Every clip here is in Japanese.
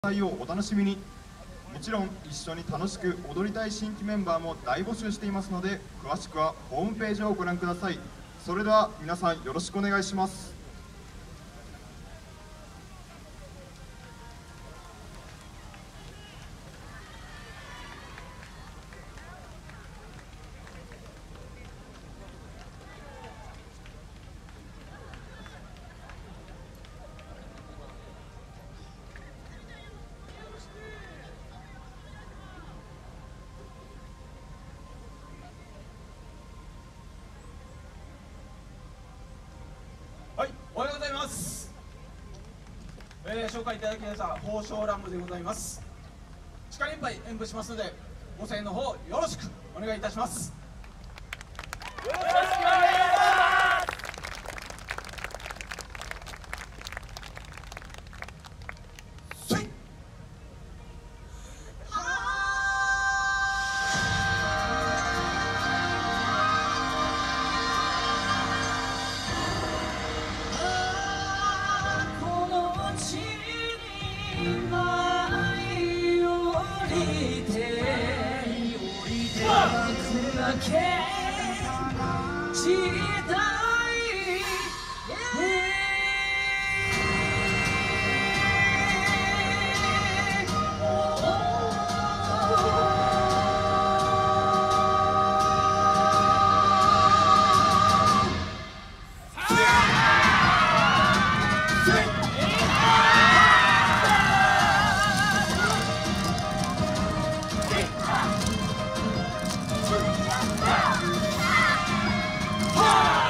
をお楽しみに。もちろん一緒に楽しく踊りたい新規メンバーも大募集していますので、詳しくはホームページをご覧ください。それでは皆さんよろしくお願いします。 はい、おはようございます。紹介いただきました宝生乱舞でございます。力いっぱい演舞しますので、ご声援の方よろしくお願いいたします。よろしくお願いします。せい。Ha!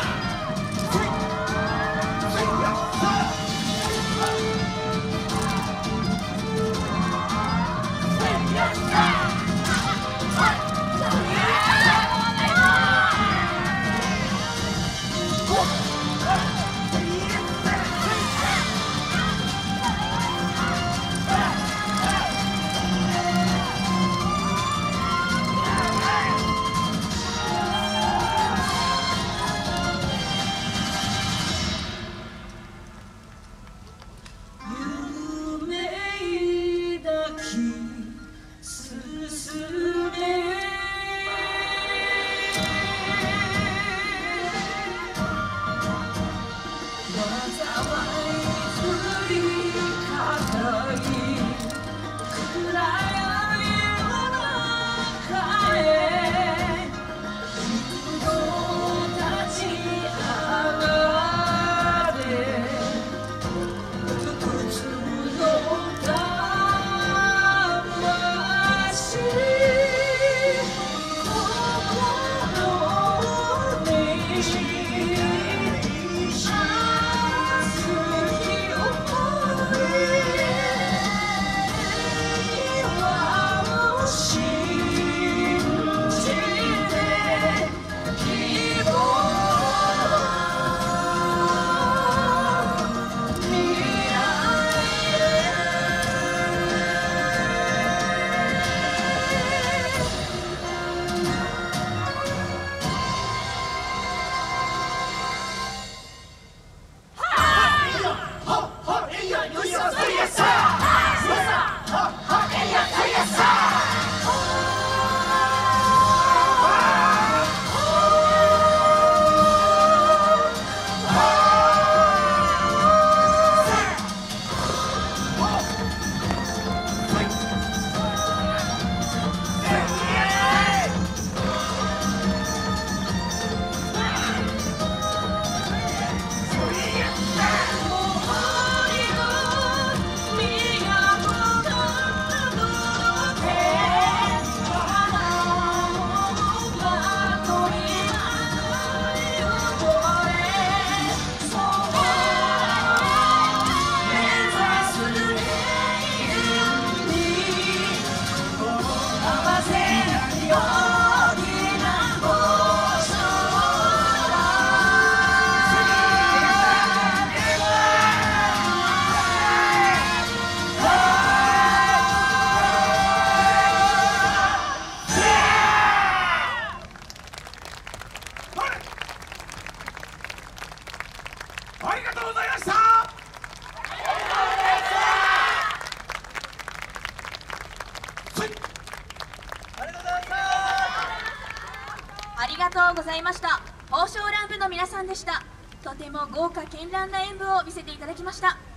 りがとうございました。宝生乱舞の皆さんでした。とても豪華絢爛な演舞を見せていただきました。